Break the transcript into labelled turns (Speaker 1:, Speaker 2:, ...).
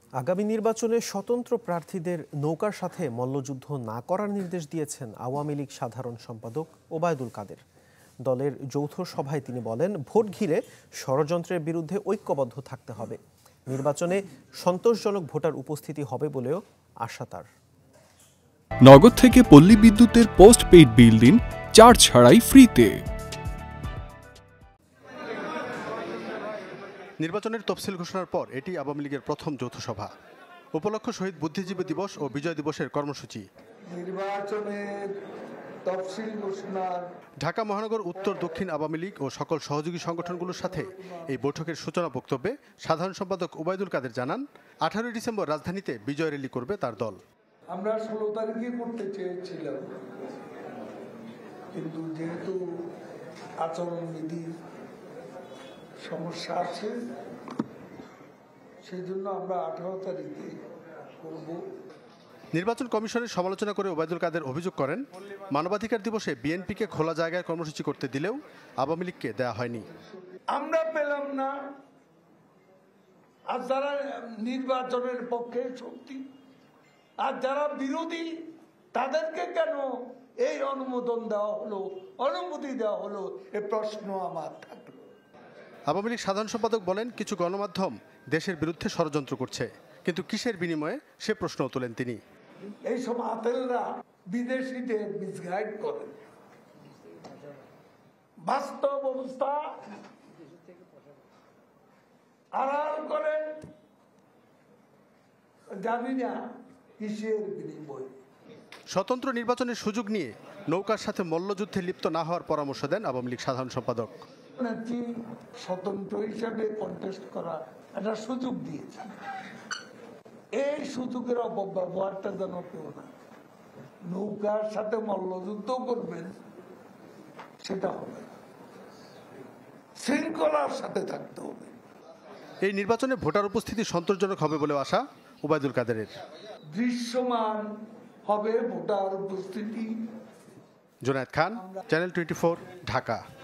Speaker 1: আগামী নির্বাচনে স্বতন্ত্র প্রার্থীদের নৌকার সাথে মল্লযুদ্ধ না করার নির্দেশ দিয়েছেন আওয়ামী লীগ সাধারণ সম্পাদক ওবায়দুল কাদের। দলের যৌথ সভায় তিনি বলেন, ভোট ঘিরে ষড়যন্ত্রের বিরুদ্ধে ঐক্যবদ্ধ থাকতে হবে। নির্বাচনে সন্তোষজনক ভোটার উপস্থিতি হবে বলেও আশা তার।
Speaker 2: নগদ থেকে পল্লী বিদ্যুতের পোস্ট পেইড বিল দিন চার্জ ছাড়াই ফ্রিতে।
Speaker 3: নির্বাচনের তফসিল ঘোষণার পর এটি আওয়ামী লীগের প্রথম যৌথ সভা। উপলক্ষ শহীদ বুদ্ধিজীবী দিবস ও বিজয় দিবসের কর্মসূচি।
Speaker 4: নির্বাচনের তফসিল ঘোষণার
Speaker 3: ঢাকা মহানগর উত্তর দক্ষিণ আওয়ামী লীগ ও সকল সহযোগী সংগঠনগুলোর সাথে এই বৈঠকের সূচনা বক্তব্যে সাধারণ সম্পাদক ওবায়দুল কাদের জানান, 18 ডিসেম্বর রাজধানীতে বিজয় র্যালি করবে তার দল।
Speaker 4: আমরা 16 তারিখে করতে চেয়েছিলাম, কিন্তু যেহেতু আচরণবিধি সমস্যা আছে, সেই জন্য আমরা 18 তারিখে করব।
Speaker 3: নির্বাচন কমিশনের সমালোচনা করে ওবায়দুল কাদের অভিযোগ করেন, মানবাধিকার দিবসে বিএনপিকে খোলা জায়গায় কর্মসূচি করতে দিলেও আওয়ামী লীগকে দেয়া হয়নি।
Speaker 4: আমরা পেলাম না, আর যারা নির্বাচনের পক্ষে শক্তি আর যারা বিরোধী তাদেরকে কেন এই অনুমোদন দেওয়া হলো, অনুমতি দেওয়া হলো, এ প্রশ্ন আমার থাকলো।
Speaker 3: আওয়ামী লীগ সাধারণ সম্পাদক বলেন, কিছু গণমাধ্যম দেশের বিরুদ্ধে ষড়যন্ত্র করছে, কিন্তু কিসের বিনিময়ে সে প্রশ্নও তোলেন তিনি।
Speaker 4: এইসব আতেলরা বিদেশিদের মিসগাইড করেন, বাস্তব অবস্থা আড়াল করেন, জানি না কিসের বিনিময়।
Speaker 3: স্বতন্ত্র নির্বাচনের সুযোগ নিয়ে নৌকার সাথে মল্লযুদ্ধে লিপ্ত না হওয়ার পরামর্শ দেন আওয়ামী লীগ সাধারণ সম্পাদক।
Speaker 4: স্বতন্ত্র হিসাবে কন্টেস্ট করা একটা সুযোগ দিয়েছে, এই সুযোগের অপব্যবহারটা যেন কেউ না, নৌকার সাথে মল্লযুদ্ধ করবেন সেটা হবে, শৃঙ্খলার সাথে থাকতে হবে।
Speaker 3: এই নির্বাচনে ভোটার উপস্থিতি সন্তোষজনক হবে বলে আশা ওবায়দুল কাদেরের।
Speaker 4: দৃশ্যমান হবে ভোটার উপস্থিতি।
Speaker 3: জুনায়েদ খান, চ্যানেল 24, ঢাকা।